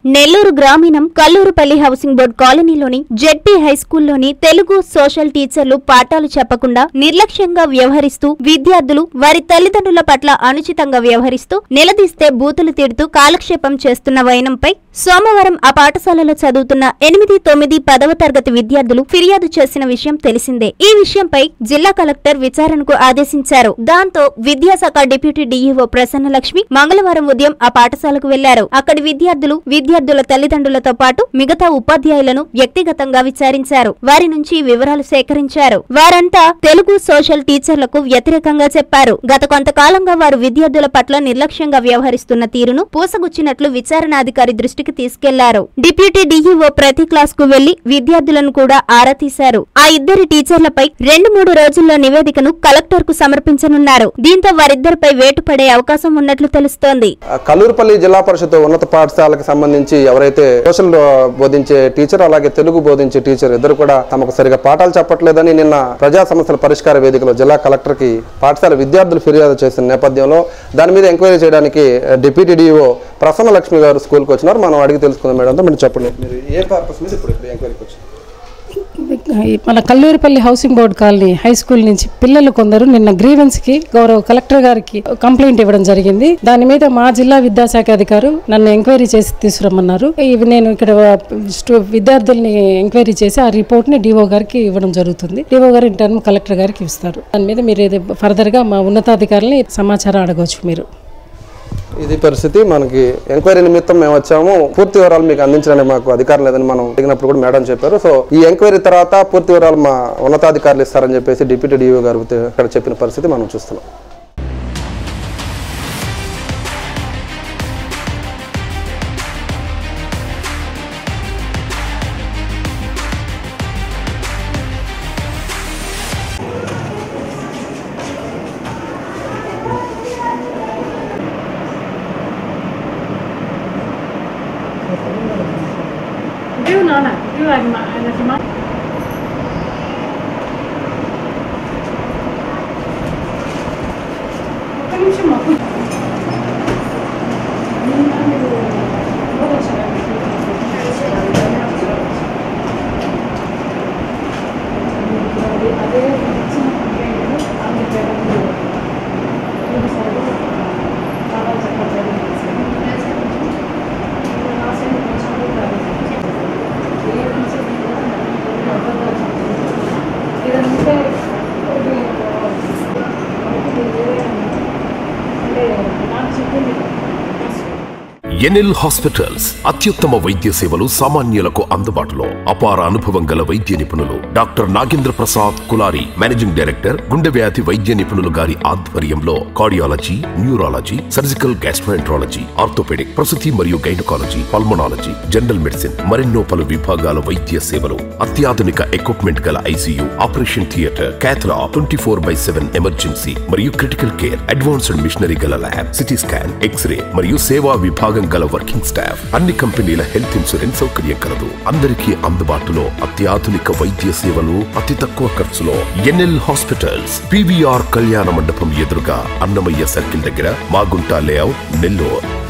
నెల్లూరు గ్రామీణం Kallurupalli housing board కాలనీలోని ZP high స్కూల్లోని తెలుగు సోషల్ టీచర్లు పాఠాలు చెప్పకుండా నిర్లక్ష్యంగా వ్యవహరిస్తూ విద్యార్థులు వారి తల్లిదండ్రుల పట్ల అనుచితంగా వ్యవహరిస్తూ నిలదీస్తే బూతులు తిడుతూ కాలక్షేపం చేస్తున్న వైనంపై సోమవారం ఆ పాఠశాలలో చదువుతున్న 8, 9, 10వ తరగతి విద్యార్థులు ఫిర్యాదు చేసిన విషయం తెలిసిందే. ఈ విషయంపై జిల్లా కలెక్టర్ విచారణకు ఆదేశించారు. దాంతో విద్యాశాఖ డిప్యూటీ డీఈఓ ప్రసన్నలక్ష్మి మంగళవారం ఉదయం ఆ పాఠశాలకు వెళ్లారు. అక్కడి విద్యార్థుల తల్లిదండ్రులతో పాటు మిగతా ఉపాధ్యాయులను వ్యక్తిగతంగా విచారించారు. వారి నుంచి వివరాలు సేకరించారు. వారంతా తెలుగు సోషల్ టీచర్లకు వ్యతిరేకంగా చెప్పారు. గత కొంతకాలంగా వారు విద్యార్థుల పట్ల నిర్లక్ష్యంగా వ్యవహరిస్తున్న తీరును పూసగుచ్చినట్లు విచారణాధికారి దృష్టికి తీసుకెళ్లారు. డిప్యూటీ డీఈఓ ప్రతి క్లాస్ కు వెళ్లి విద్యార్థులను కూడా ఆరా తీశారు. ఆ ఇద్దరి టీచర్లపై 2-3 రోజుల్లో నివేదికను కలెక్టర్ కు సమర్పించనున్నారు. దీంతో వారిద్దరిపై వేటు పడే అవకాశం ఉన్నట్లు తెలుస్తోంది. కల్లూరుపల్లి జిల్లా పరిషత్ ఉన్నత పాఠశాలకు సంబంధించి ఎవరైతే సోషల్ బోధించే టీచర్ అలాగే తెలుగు బోధించే టీచర్ ఇద్దరు కూడా తమకు సరిగా పాఠాలు చెప్పట్లేదని నిన్న ప్రజా సమస్యల పరిష్కార వేదికలో జిల్లా కలెక్టర్ కి పాఠశాల విద్యార్థులు ఫిర్యాదు చేసిన నేపథ్యంలో దాని మీద ఎంక్వైరీ చేయడానికి డిప్యూటీ డీఓ ప్రసన్నలక్ష్మి గారు స్కూల్కి వచ్చినారు. మనం అడిగి తెలుసుకుందాం. మేడం మీరు చెప్పండి, మీరు ఏ పర్పస్ మీద ఇప్పుడు ఎంక్వైరీకి వచ్చారు? మన Kallurupalli housing board colony high school నుంచి పిల్లలు కొందరు నిన్న గ్రీవెన్స్ కి గౌరవ కలెక్టర్ గారికి కంప్లైంట్ ఇవ్వడం జరిగింది. దాని మీద మా జిల్లా విద్యాశాఖ అధికారు నన్ను ఎంక్వైరీ చేసి తీసుకురమ్మన్నారు. ఇవి నేను ఇక్కడ విద్యార్థుల్ని ఎంక్వైరీ చేసి ఆ రిపోర్ట్ ని డిఓ గారికి ఇవ్వడం జరుగుతుంది. డిఓ గారు ఇంటర్న్ కలెక్టర్ గారికి ఇస్తారు. దాని మీద మీరు ఫర్దర్ గా మా ఉన్నతాధికారులని సమాచారం అడగవచ్చు. మీరు ఇది పరిస్థితి. మనకి ఎంక్వైరీ నిమిత్తం మేము వచ్చాము. పూర్తి వివరాలు మీకు అందించడానికి మాకు అధికారం లేదని మనం అడిగినప్పుడు కూడా మేడం చెప్పారు. సో ఈ ఎంక్వైరీ తర్వాత పూర్తి వివరాలు మా ఉన్నతాధికారులు ఇస్తారని చెప్పేసి డిప్యూటీ డీఓ గారు ఇక్కడ చెప్పిన పరిస్థితి మనం చూస్తున్నాం. ఎన్ఎల్ హాస్పిటల్స్ అత్యుత్తమ వైద్య సేవలు సామాన్యులకు అందుబాటులో. అపార అనుభవం గల వైద్య నిపుణులు doctor Nagendra Prasad Kulari managing director, గుండె వ్యాధి వైద్య నిపుణులు గారి ఆధ్వర్యంలో cardiology, neurology, surgical gastroenterology, orthopaedic, ప్రసూతి మరియు గైనకాలజీ, పల్మనాలజీ, జనరల్ మెడిసిన్ మరెన్నో పలు విభాగాల వైద్య సేవలు. అత్యాధునిక ఎక్విప్మెంట్ గల ICU, operation theatre, cath lab, 24/7 emergency మరియు క్రిటికల్ కేర్, అడ్వాన్స్డ్ మిషనరీ గల ల్యాబ్, సిటీ స్కాన్, ఎక్స్రే మరియు సేవా విభాగం గల వర్కింగ్ స్టాఫ్. అన్ని కంపెనీల హెల్త్ ఇన్సూరెన్స్ సౌకర్యం కలదు. అందరికీ అందుబాటులో అత్యాధునిక వైద్య సేవలు అతి తక్కువ ఖర్చులో. ఎన్ఎల్ హాస్పిటల్స్, PVR కళ్యాణ మండపం ఎదురుగా, అన్నమయ్య సర్కిల్ దగ్గర, మాగుంట లేఅవుట్, నెల్లూరు.